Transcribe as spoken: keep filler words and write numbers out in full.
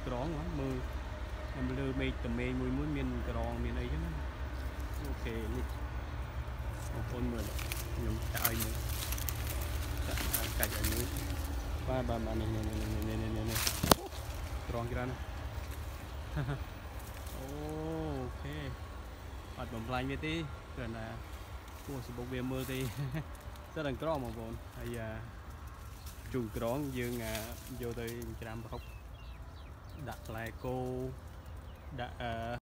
ក្រងមើលខ្ញុំលើមេឃតមេមួយមួយមានក្រងមានអីចឹងអូខេនេះបងប្អូនមើលខ្ញុំចាក់ឲ្យមើលចាក់កាច់ឲ្យមើលបាទបាទបាទនេះនេះនេះនេះនេះក្រងច្រើនណាអូខេអត់បំផ្លាញវាទេគ្រាន់តែគួរសម្បុកវាមើលទេស្អាតក្រងបងប្អូនហើយជូនក្រងយើងយកទៅច្រាំប្រហុកដាក់ផ្លែគោដាក់